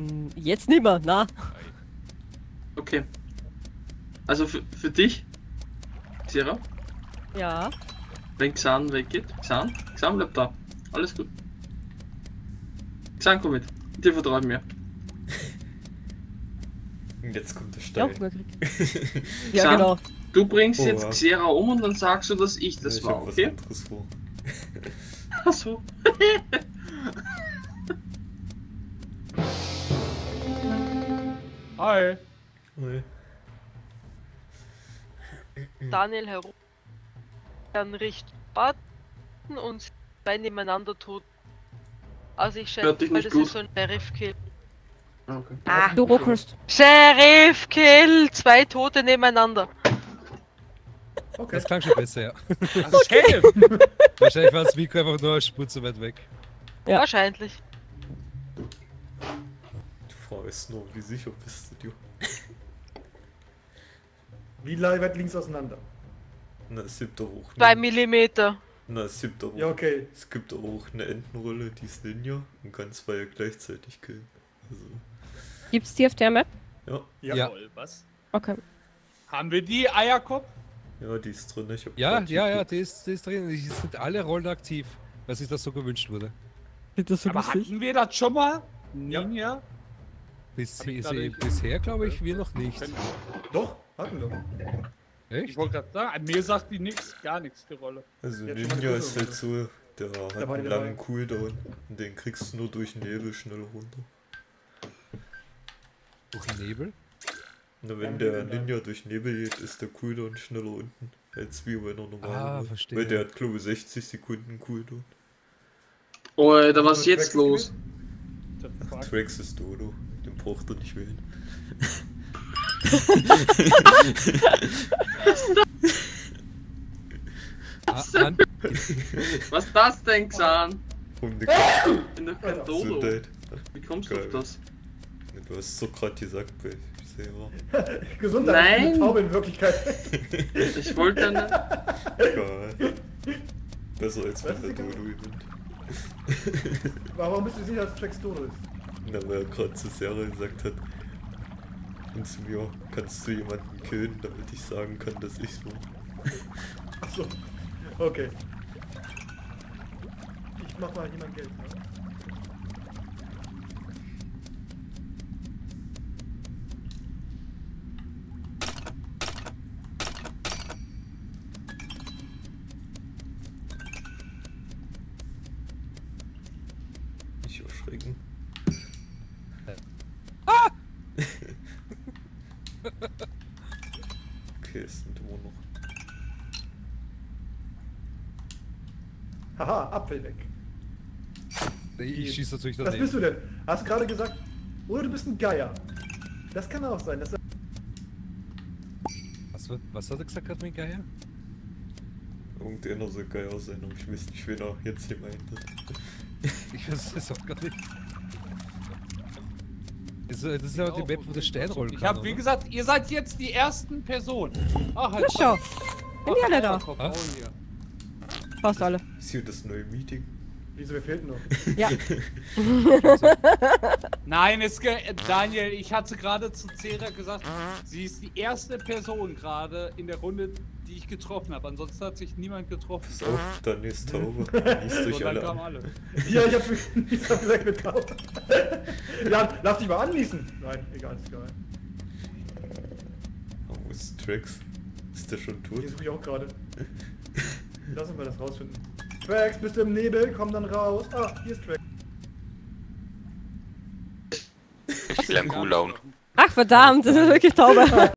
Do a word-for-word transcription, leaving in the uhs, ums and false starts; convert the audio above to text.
Jetzt nicht mehr, na. Okay. Also für, für dich, Xera, Ja. wenn Xan weggeht, Xan, Xan bleibt da. Alles gut. Xan, komm mit. Dir vertraue ich mir. Und jetzt kommt der Ja, Stein. wirklich. Ja, Xan, genau. du bringst Oh, jetzt ja. Xera um und dann sagst du, dass ich das ich war, hab was okay? anderes vor. Achso. Hi. Nee. Daniel herum, dann Richtung Button und zwei nebeneinander tot. Also ich Hört schätze dich mal, nicht das gut. ist so ein Sheriff-Kill. Okay. Ah, Du ruckelst. Sheriff-Kill! Zwei Tote nebeneinander. Okay. Das klang schon besser, ja. Also Sheriff. Wahrscheinlich war das Mikro einfach nur eine Spur zu weit weg. Ja. Wahrscheinlich. Du fragst nur, wie sicher bist du dir? Wie weit links auseinander? Na, es gibt doch auch Zwei eine, Millimeter. na, es gibt doch Ja, okay. es gibt auch eine Entenrolle, die ist Ninja und kann zwei gleichzeitig killen. Also, Gibt's die auf der Map? ja, Ja. Ja. Jawohl, was? Okay. Haben wir die Eierkopf? ja, die ist drin. Ich hab Ja, grad ja, ja, geguckt. die ist, die ist drin. Die sind alle Rollen aktiv, weil sich das so gewünscht wurde. Ist das so Aber lustig? hatten wir das schon mal? Ja. Ninja? Bis, Hab ich bis, grad nicht- bisher glaube ich, wir noch nicht. Doch, hatten wir. Ich Echt? wollte gerade sagen, an mir sagt die nichts, gar nichts, die Rolle. Also Jetzt schon mal Ninja eine ist größere halt so, der hat Dabei, einen dabei. langen Cooldown und den kriegst du nur durch Nebel schnell runter. Durch den Nebel? Na, wenn Ja, der Nebel, ja. Ninja durch Nebel geht, ist der Cooldown schneller unten, als wie wenn er normal Ah, wird. verstehe. Weil der hat glaube ich sechzig Sekunden Cooldown. Alter, was ist Also, jetzt Trax los? ist The fuck? Trax ist Dodo, den braucht er nicht wählen. Ah, an, Was ist das denn, Xan? Und Ich bin doch kein Alter. Dodo. Gesundheit. Wie kommst du Geil. auf das? Du hast es doch gerade gesagt bei Sarah. gewesen. Gesundheit. Nein. Eine Taube in Wirklichkeit. Ich wollte eine. Geil. Besser als Was wenn ist der egal? Dodo gewinnt. Warum bist du sicher, dass Trax Dodo ist? Na, weil er gerade zu Sarah gesagt hat. Und zu mir, kannst du jemanden killen, damit ich sagen kann, dass ich's war. Achso. Okay. Ich mach mal jemand Geld, ne? Nicht erschrecken. Okay, es sind immer noch. Haha, Apfel weg. ich schieße natürlich Was daneben. bist du denn? Hast gerade gesagt, oder du bist ein Geier. Das kann auch sein. Das Was, wird- was hat er gesagt gerade mit Geier? Irgendeiner soll geil sein, aber ich weiß nicht, wen er jetzt gemeint hat. Ich weiß es auch gar nicht. Also, das ist aber die Map, wo der Stein rollen Ich kann, habe, wie oder? gesagt, ihr seid jetzt die ersten Personen. Ach, halt. Na schau. Sind die alle da? Eierkopf, Ah. oh, hier. Fast alle. Ist hier das neue Meeting? Wieso, wir fehlten noch? Ja. Nein, es ge Daniel, ich hatte gerade zu Cera gesagt, sie ist die erste Person gerade in der Runde, die ich getroffen habe. Ansonsten hat sich niemand getroffen. Pass auf, dann ist Taube. Liest So, euch dann alle kamen an. alle. Ja, ich hab, ich hab gesagt mit Taube. Ja, lass dich mal annießen. Nein, egal, ist egal. Oh, wo ist Trax? Ist der schon tot? Hier suche ich auch gerade. Lass uns mal das rausfinden. Trax, bist du im Nebel? Komm dann raus. Ah, hier ist Trax. Ich will einen Cooldown. Ach verdammt, das ist wirklich Taube.